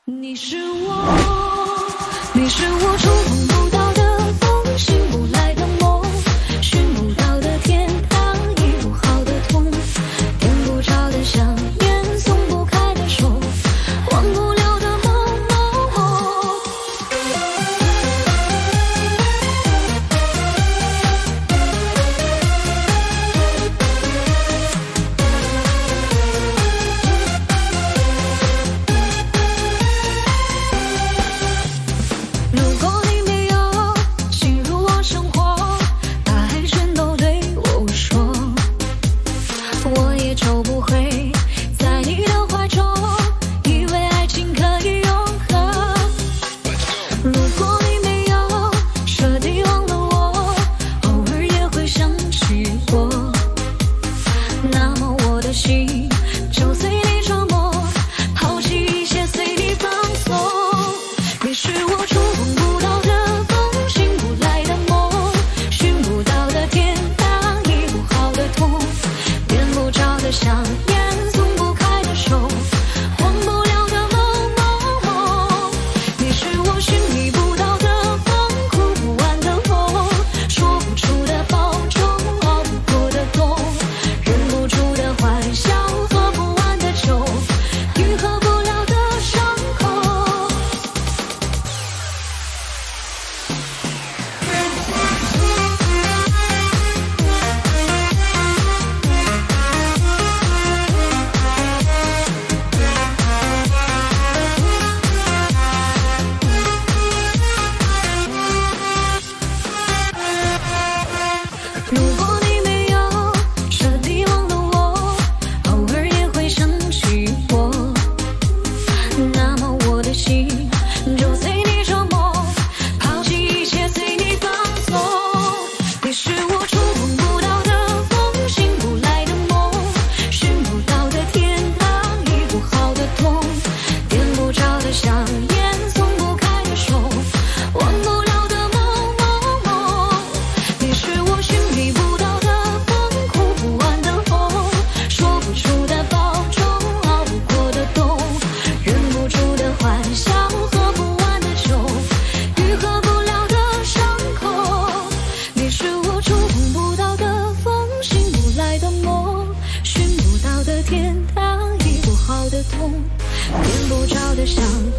你是我，你是我触碰不到的风，醒不来的梦，寻不到的天堂，医不好的痛，点不着的香烟，松不开的手，忘不了的梦梦梦。如果你没有进入我生活，大海全都对我说，我也抽不回在你的怀中，以为爱情可以永恒。如果你没有彻底忘了我，偶尔也会想起我，那么我的心就随你折磨，抛弃一切随你放松。你是我触碰不到的风，醒不来的梦，寻不到的天堂，医不好的痛，点不着的香烟，松不开的手，忘不了的梦梦梦。你是我寻觅不到的风，哭不完的梦，说不出的保重，熬不过的冬，忍不住的欢笑，喝不完的酒，愈合不了的伤口。如果你没有彻底忘了我，偶尔也会想起我，那么我的心就随你折磨，抛弃一切随你放松。你是我触碰不到的风，醒不来的梦，寻不到的天堂，医不好的痛，点不着的香烟，松不开的手，忘不了的梦梦梦。你是我寻觅不到的风，哭不完的梦，说不出的保重，熬不过的冬，忍不住的欢笑，喝不完的酒，愈合不了的伤口。你是我触碰不到的风，醒不来的梦，寻不到的天堂，医不好的痛，点不着的香